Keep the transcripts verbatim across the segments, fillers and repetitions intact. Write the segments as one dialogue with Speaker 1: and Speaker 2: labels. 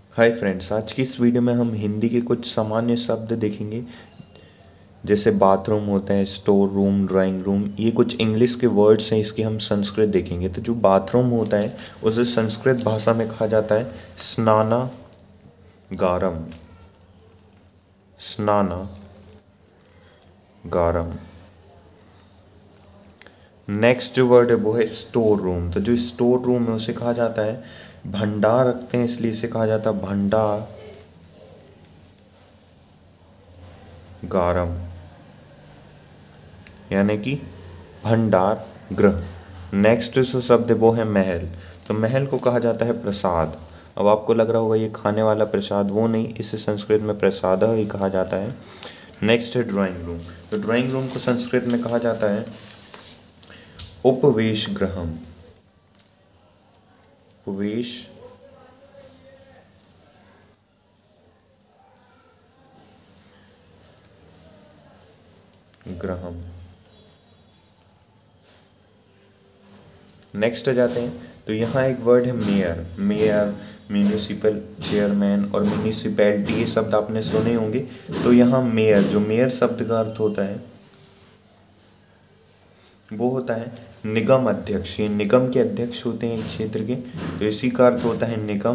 Speaker 1: Hi friends, आज की इस वीडियो में हम हिंदी के कुछ सामान्य शब्द देखेंगे। जैसे बाथरूम होता है, स्टोर रूम, ड्राइंग रूम, ये कुछ इंग्लिश के वर्ड्स हैं, इसकी हम संस्कृत देखेंगे। तो जो बाथरूम होता है उसे संस्कृत भाषा में कहा जाता है स्नानागारम। स्नानागारम। नेक्स्ट जो वर्ड है वो है स्टोर रूम। तो जो स्टोर रूम है उसे कहा जाता है, भंडार रखते हैं इसलिए इसे कहा जाता है भंडार गारम, यानी कि भंडार गृह। नेक्स्ट जो शब्द है वो है महल। तो महल को कहा जाता है प्रसाद। अब आपको लग रहा होगा ये खाने वाला प्रसाद, वो नहीं, इसे संस्कृत में प्रसाद ही कहा जाता है। नेक्स्ट है ड्राइंग रूम। तो ड्राइंग रूम को संस्कृत में कहा जाता है उपवेश गृहम। उपवेश गृहम। नेक्स्ट आ जाते हैं, तो यहाँ एक वर्ड है मेयर। मेयर, म्यूनिसिपल चेयरमैन और म्यूनिसिपैलिटी, ये शब्द आपने सुने होंगे। तो यहाँ मेयर, जो मेयर शब्द का अर्थ होता है वो होता है निगम अध्यक्ष। ये निगम के अध्यक्ष होते हैं एक क्षेत्र के, तो इसी का अर्थ होता है निगम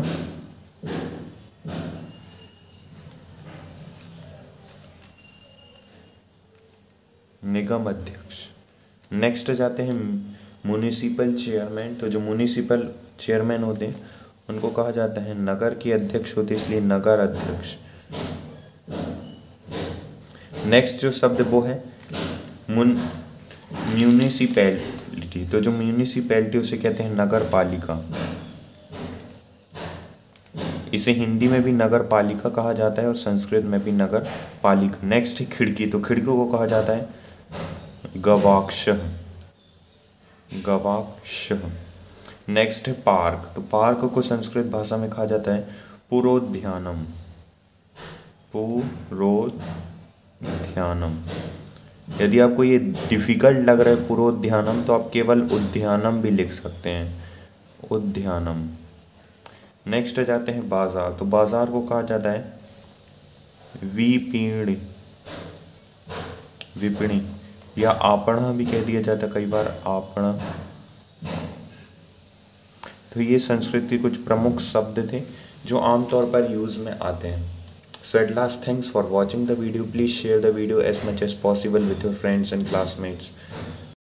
Speaker 1: निगम अध्यक्ष। नेक्स्ट जाते हैं म्यूनिसिपल चेयरमैन। तो जो म्यूनिसिपल चेयरमैन होते हैं उनको कहा जाता है नगर के अध्यक्ष होते, इसलिए नगर अध्यक्ष। नेक्स्ट जो शब्द वो है म्यूनिसिपैलिटी। तो जो म्यूनिसिपैलिटी उसे कहते हैं नगर पालिका। इसे हिंदी में भी नगर पालिका कहा जाता है और संस्कृत में भी नगर पालिका। नेक्स्ट है खिड़की। तो खिड़की को कहा जाता है गवाक्ष। गवाक्ष। नेक्स्ट है पार्क। तो पार्क को संस्कृत भाषा में कहा जाता है पुरोद्यानम। पुरोद्यानम। यदि आपको ये डिफिकल्ट लग रहा है पुरोद्यानम, तो आप केवल उद्यानम भी लिख सकते हैं, उद्यानम। नेक्स्ट जाते हैं बाजार। तो बाजार को कहा जाता है विपणि। विपणि या आपणा भी कह दिया जाता है कई बार, आपणा। तो ये संस्कृत के कुछ प्रमुख शब्द थे जो आमतौर पर यूज में आते हैं। So at last, thanks for watching the video. Please share the video as much as possible with your friends and classmates.